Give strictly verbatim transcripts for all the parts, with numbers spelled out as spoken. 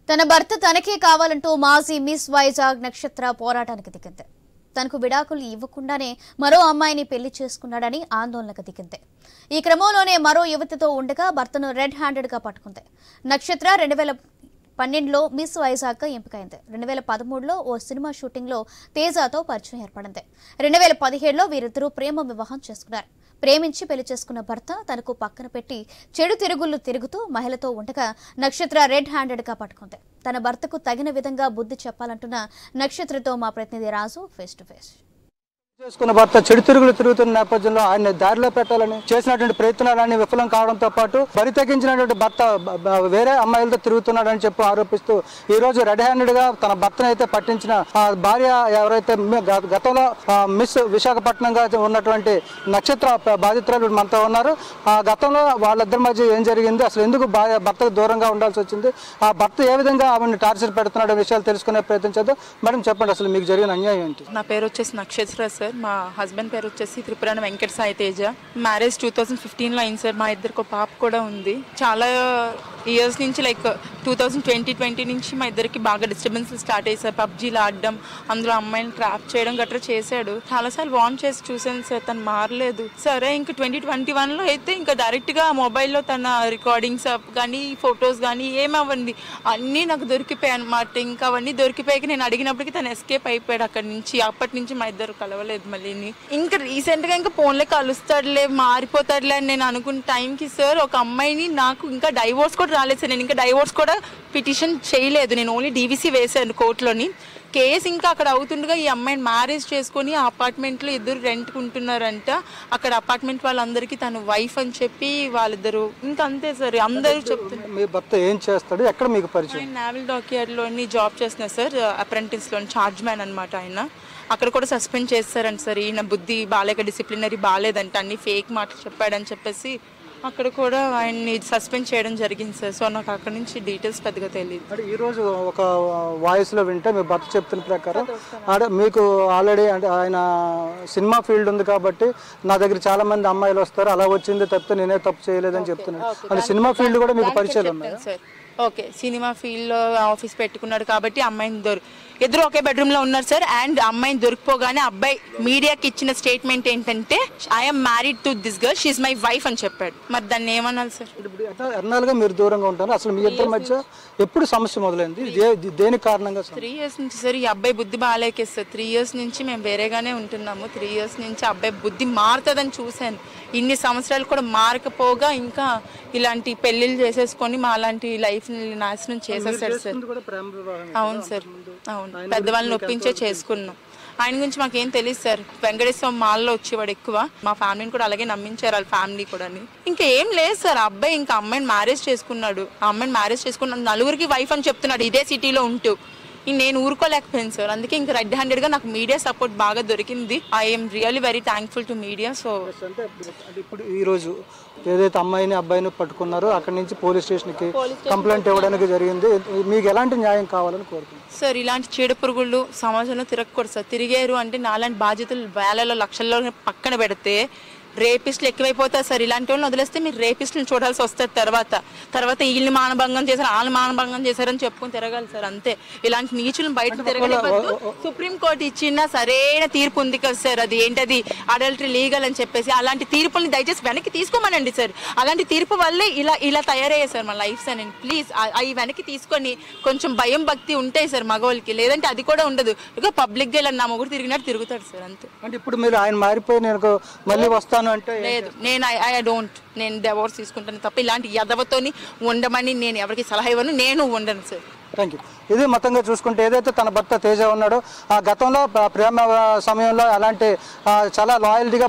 తన భర్త తనకే కావాలంటూ మాజీ మిస్ వైజాగ్ నక్షత్ర పోరాటానికి దిగింది. తనకు విడాకులు ఇవ్వకుండానే మరో అమ్మాయిని పెళ్లి చేసుకున్నాడని ఆందోళనకు దిగింది. ఈ క్రమంలోనే మరో యువతితో ఉండగా భర్తను రెడ్ హ్యాండెడ్ గా పట్టుకుంది. నక్షత్ర రెండు వేల పన్నెండులో మిస్ వైజాగ్ గా ఎంపికైంది. రెండు వేల పదమూడులో ఓ సినిమా షూటింగ్ లో తేజాతో పరిచయం ఏర్పడింది. రెండు వేల పదిహేడులో వీరిద్దరూ ప్రేమ వివాహం చేసుకున్నారు. ప్రేమించి పెళ్లి చేసుకున్న భర్త తనకు పక్కన పెట్టి చెడు తిరుగుళ్లు తిరుగుతూ మహిళతో ఉండగా నక్షత్ర రెడ్ హ్యాండెడ్ గా పట్టుకుంది. తన భర్తకు తగిన విధంగా బుద్ధి చెప్పాలంటున్న నక్షత్రతో మా ప్రతినిధి రాజు ఫేస్ టు ఫేస్. చేసుకున్న భర్త చెడు తిరుగులు తిరుగుతున్న నేపథ్యంలో ఆయన దారిలో పెట్టాలని చేసినటువంటి ప్రయత్నాలన్నీ విఫలం కావడంతో పాటు బరి తెగించినటువంటి భర్త వేరే అమ్మాయిలతో తిరుగుతున్నాడని చెప్పి ఆరోపిస్తూ ఈ రోజు రెడ్ హ్యాండెడ్ గా తన భర్తను అయితే పట్టించిన భార్య ఎవరైతే గతంలో మిస్ విశాఖపట్నంగా ఉన్నటువంటి నక్షత్ర బాధితురాలు మనతో ఉన్నారు. ఆ గతంలో వాళ్ళిద్దరి మధ్య ఏం జరిగింది, అసలు ఎందుకు భర్తకు దూరంగా ఉండాల్సి వచ్చింది, ఆ భర్త ఏ విధంగా ఆమెను టార్చర్ పెడుతున్నాడు విషయాలు తెలుసుకునే ప్రయత్నం చేద్దాం. మేడం చెప్పండి, అసలు మీకు జరిగిన అన్యాయం ఏంటి? నా పేరు వచ్చేసి నక్షత్ర సార్. మా హస్బెండ్ పేరు వచ్చేసి Tripurana Venkata Sai Teja. Marriage two thousand ఫిఫ్టీన్లో అయింది సార్. మా ఇద్దరికి ఒక పాప కూడా ఉంది. చాలా ఇయర్స్ నుంచి like two thousand twenty twenty నుంచి మా ఇద్దరికి బాగా డిస్టర్బెన్స్ స్టార్ట్ అయ్యాయి సార్. పబ్జీలు ఆడడం, అందులో అమ్మాయిని ట్రాప్ చేయడం గట్రా చేశాడు. చాలాసార్లు వార్న్ చేసి చూసాను సార్, తను మారలేదు. సరే ఇంకా ట్వంటీ ట్వంటీ వన్లో అయితే ఇంకా డైరెక్ట్గా మొబైల్లో తన రికార్డింగ్స్ కానీ ఫొటోస్ కానీ ఏమవ్వండి అన్నీ నాకు దొరికిపోయాయి అనమాట. ఇంకా అవన్నీ దొరికిపోయాక నేను అడిగినప్పటికీ తను ఎస్కేప్ అయిపోయాడు అక్కడి నుంచి. అప్పటి నుంచి మా ఇద్దరు కలవలేదు మళ్ళీ. ఇంకా రీసెంట్గా ఇంకా ఫోన్లే కలుస్తాడులే, మారిపోతాడులే అని నేను అనుకున్న టైంకి సార్ ఒక అమ్మాయిని, నాకు ఇంకా డైవోర్స్ కూడా రాలేదు సార్. నేను ఇంకా డైవోర్స్ కూడా పిటిషన్ చేయలేదు. నేను ఓన్లీ డీవీసీ వేసాను కోర్టులోని. కేసు ఇంకా అక్కడ అవుతుండగా ఈ అమ్మాయిని మ్యారేజ్ చేసుకుని ఆ అపార్ట్మెంట్లో ఇద్దరు రెంట్కుంటున్నారంట. అక్కడ అపార్ట్మెంట్ వాళ్ళందరికీ తను వైఫ్ అని చెప్పి వాళ్ళిద్దరు ఇంకా అంతే సార్. అందరూ చెప్తున్నారు. మీ భర్త ఏం చేస్తాడు, ఎక్కడ మీకు పరిచయం? నావల్ డాక్యార్డ్లోని జాబ్ చేస్తున్నారు సార్, అప్రెంటిస్లోని చార్జ్ మ్యాన్ అనమాట ఆయన. అక్కడ కూడా సస్పెండ్ చేస్తారంట సార్. ఈయన బుద్ధి బాలేక, డిసిప్లినరీ బాగాలేదంట, అన్ని ఫేక్ మాటలు చెప్పాడని చెప్పేసి అక్కడ కూడా ఆయన్ని సస్పెండ్ చేయడం జరిగింది సార్. సో నాకు అక్కడ నుంచి డీటెయిల్స్ పెద్దగా తెలియదు. అంటే ఈరోజు ఒక వాయిస్లో వింటే మీ భర్త చెప్తున్న ప్రకారం మీకు ఆల్రెడీ అంటే ఆయన సినిమా ఫీల్డ్ ఉంది కాబట్టి నా దగ్గర చాలా మంది అమ్మాయిలు వస్తారు, అలా వచ్చింది తప్పితే నేనే తప్పు చేయలేదని చెప్తున్నాను. అంటే సినిమా ఫీల్డ్ కూడా మీకు పరిచయాలు ఉన్నాయి సార్? ఓకే, సినిమా ఫీల్డ్లో ఆఫీస్ పెట్టుకున్నాడు కాబట్టి అమ్మాయిని దొరి ఇద్దరు ఒకే బెడ్రూమ్లో ఉన్నారు సార్. అండ్ అమ్మాయిని దొరికిపోగానే అబ్బాయి మీడియాకి ఇచ్చిన స్టేట్మెంట్ ఏంటంటే I'm married to this girl, she's my wife అని చెప్పాడు. మరి దాన్ని ఏమన్నారు సార్? ఎన్నాళ్ళుగా మీరు దూరంగా ఉంటారు, అసలు మీ ఇద్దరి మధ్య ఎప్పుడు సమస్య మొదలైంది, దేని కారణంగా? త్రీ ఇయర్స్ నుంచి సార్. ఈ అబ్బాయి బుద్ధి బాగాలేకే సార్. త్రీ ఇయర్స్ నుంచి మేము వేరేగానే ఉంటున్నాము. త్రీ ఇయర్స్ నుంచి అబ్బాయి బుద్ధి మారుతుందని చూశాను. ఇన్ని సంవత్సరాలు కూడా మారకపోగా ఇంకా ఇలాంటి పెళ్లిళ్ళు చేసేసుకొని మా అలాంటి లైఫ్ నాశనం చేసేసాడు సార్. అవును సార్, అవును. పెద్దవాళ్ళని ఒప్పించే చేసుకున్నాం. ఆయన గురించి మాకేం తెలియదు సార్. వెంకటేశ్వర మాల్లో వచ్చేవాడు ఎక్కువ. మా ఫ్యామిలీని కూడా అలాగే నమ్మించారు, వాళ్ళ ఫ్యామిలీ కూడా. ఇంకా ఏం లేదు సార్. అబ్బాయి ఇంకా అమ్మాయిని మ్యారేజ్ చేసుకున్నాడు. ఆ అమ్మాయిని మ్యారేజ్ చేసుకున్నాడు, నలుగురికి వైఫ్ అని చెప్తున్నాడు ఇదే సిటీలో ఉంటూ. నేను ఊరుకోలేకపోయాను సార్. అందుకే ఇంకా రెడ్ హ్యాండెడ్ గా నాకు మీడియా సపోర్ట్ బాగా దొరికింది. I'm really very thankful to media. So ఇప్పుడు ఈ రోజు ఏదైతే అమ్మాయిని అబ్బాయిని పట్టుకున్నారో అక్కడి నుంచి పోలీస్ స్టేషన్ కి కంప్లైంట్ ఇవ్వడానికి జరిగింది. మీకు ఎలాంటి న్యాయం కావాలని కోరుతున్నాను సార్? ఇలాంటి చీడ పురుగులు సమాజంలో తిరగకూడదు సార్. తిరిగారు అంటే నాలాంటి బాధ్యతలు వేలలో లక్షల్లో పక్కన పెడితే రేపిస్టులు ఎక్కువైపోతారు సార్. ఇలాంటి వాళ్ళని వదిలేస్తే మీరు రేపిస్టులను చూడాల్సి వస్తుంది. తర్వాత తర్వాత వీళ్ళని మానభంగం చేశారు, వాళ్ళని మానభంగం చేశారని చెప్పుకొని తిరగాలి సార్. అంతే. ఇలాంటి నీచులను బయట తిరగలేకపోతూ సుప్రీంకోర్టు ఇచ్చిన సరైన తీర్పు ఉంది కదా సార్, అది ఏంటది అడల్టరీ లీగల్ అని చెప్పేసి. అలాంటి తీర్పుల్ని దయచేసి వెనక్కి తీసుకోమనండి సార్. అలాంటి తీర్పు వల్లే ఇలా ఇలా తయారయ్యాయి సార్ మా లైఫ్స్ అని. ప్లీజ్ అవి వెనక్కి తీసుకొని కొంచెం భయం భక్తి ఉంటాయి సార్ మగవాళ్ళకి. లేదంటే అది కూడా ఉండదు. ఇక పబ్లిక్గా ఇలా నా మొగుడు తిరిగినట్టు తిరుగుతాడు సార్. అంతే. అంటే ఇప్పుడు మీరు ఆయన మారిపోయి నేను మళ్ళీ వస్తాను అంటే లేదు, నేను ఐ డోంట్ నేను డివోర్స్ తీసుకుంటాను తప్ప ఇలాంటి యదవతోని ఉండమని నేను ఎవరికి సలహా ఇవ్వను, నేను ఉండను సార్. Thank you. ఇది మొత్తంగా చూసుకుంటే ఏదైతే తన భర్త తేజ ఉన్నాడో ఆ గతంలో ప్రేమ సమయంలో అలాంటి చాలా లాయల్టీగా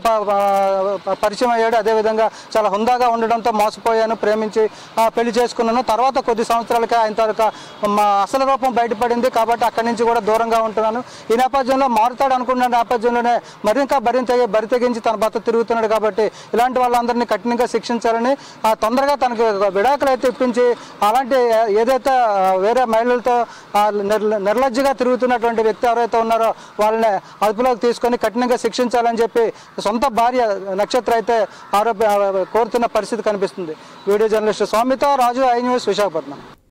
పరిచయం అయ్యాడు. అదేవిధంగా చాలా హుందాగా ఉండడంతో మోసపోయాను, ప్రేమించి పెళ్లి చేసుకున్నాను. తర్వాత కొద్ది సంవత్సరాలకే ఆయన తరక మా అసలు రూపం బయటపడింది కాబట్టి అక్కడి నుంచి కూడా దూరంగా ఉంటున్నాను. ఈ నేపథ్యంలో మారుతాడు అనుకున్న నేపథ్యంలోనే మరింకా భరింత బరి తెగించి తన భర్త తిరుగుతున్నాడు కాబట్టి ఇలాంటి వాళ్ళందరినీ కఠినంగా శిక్షించాలని తొందరగా తనకు విడాకులు అయితే ఇప్పించి అలాంటి ఏదైతే వేరే మహిళలతో నిర్లజ్జగా తిరుగుతున్నటువంటి వ్యక్తి ఎవరైతే ఉన్నారో వాళ్ళని అదుపులోకి తీసుకొని కఠినంగా శిక్షించాలని చెప్పి సొంత భార్య నక్షత్ర అయితే ఆరోప కోరుతున్న పరిస్థితి కనిపిస్తుంది. వీడియో జర్నలిస్ట్ స్వామితో రాజు, ఐ న్యూస్, విశాఖపట్నం.